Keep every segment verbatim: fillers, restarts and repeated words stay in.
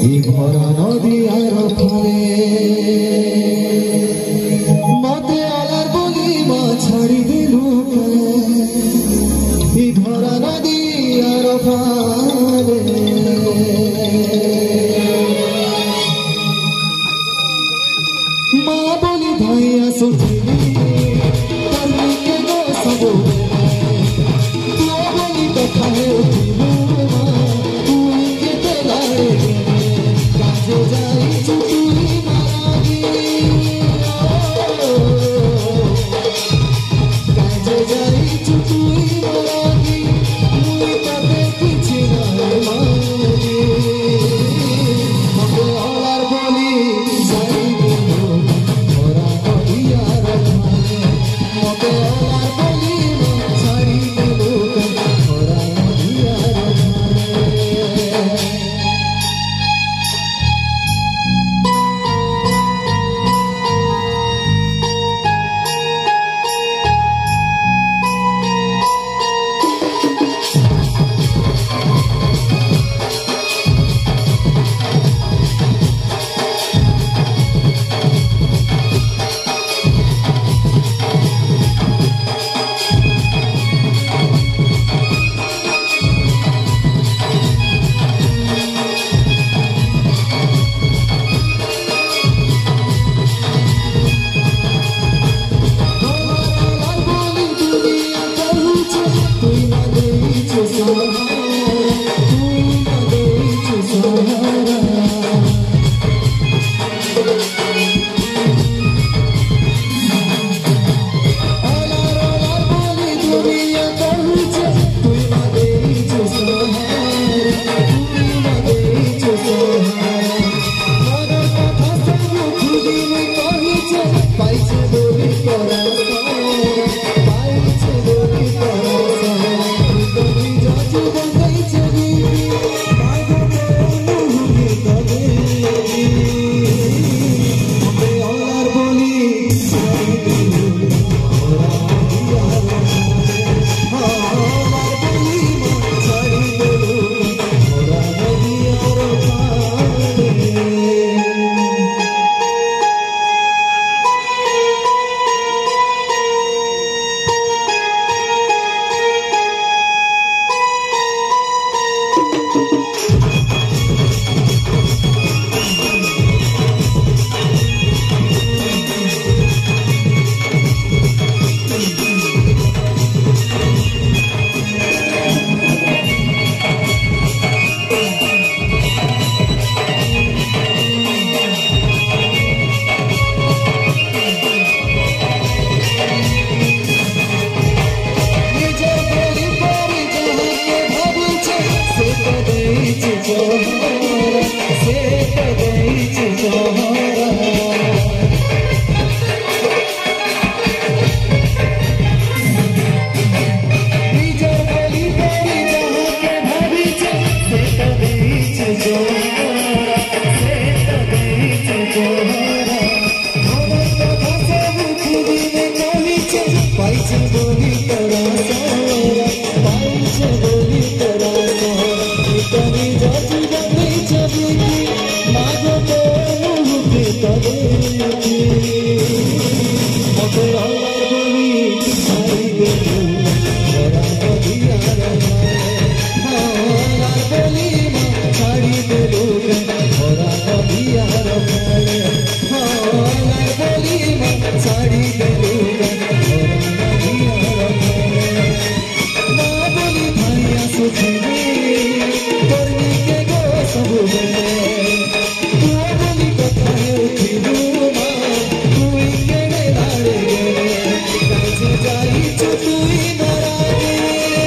ভরা নদী আর মতে আলার বলি মা ছাড়ি দিলু ভরা নদী আর মা বলি ধাইয়া সুঠিলি তার মুখে গো সবু তুই বলি কথা হে উঠিলু মা তুই কেটে লাড়ে কাজে যাই তুই মারাগি কাজে যাই তুই মারাগি মুই তাতে কিছু নাই মাগি মতে আলার বলি যাই দিলু ভরা নদী আর মতে আলার বলি ছাড়ি দিলু ভরা নদী আর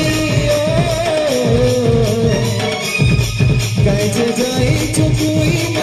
Guide to